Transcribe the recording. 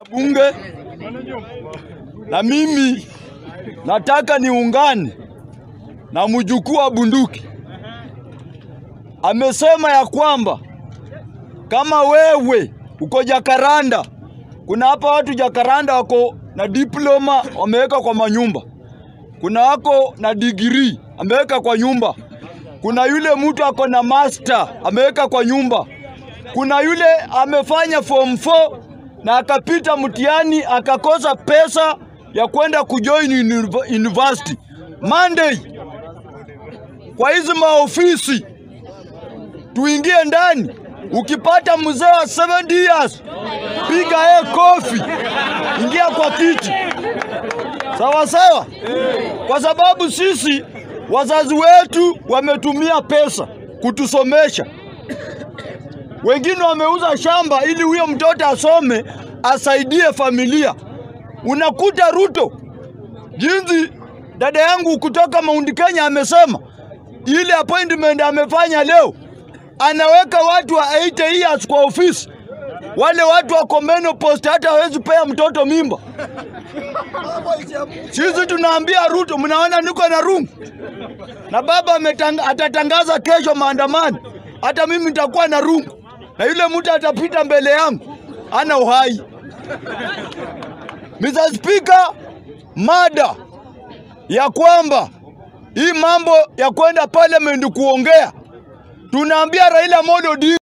Bunge na mimi nataka niungane na mjukuu wa bunduki. Amesema ya kwamba kama wewe uko Jakaranda, kuna hapa watu Jakaranda wako na diploma wameweka kwa manyumba, kuna wako na degree ameweka kwa nyumba, kuna yule mtu ako na master ameweka kwa nyumba, kuna yule amefanya form 4 na akapita mtihani akakosa pesa ya kwenda kujoin university. Monday kwa hizi maofisi tuingie ndani. Ukipata mzee wa 70 years piga kofi, ingia kwa kiti, sawa sawa, kwa sababu sisi wazazi wetu wametumia pesa kutusomesha. Wengine wameuza shamba ili huyo mtoto asome asaidie familia. Unakuta Ruto, jinsi dada yangu kutoka Mount Kenya amesema, ile appointment amefanya leo, anaweka watu wa 80 years kwa ofisi. Wale watu wako menopause hata hawezi pea mtoto mimba. Sisi tunaambia Ruto, mnaona niko na rungu na baba atatangaza kesho maandamano, hata mimi nitakuwa na rungu na yule mtu atapita mbele yangu ana uhai. Mr. Speaker, mada ya kwamba hii mambo ya kwenda parliament kuongea, tunaambia Raila Odinga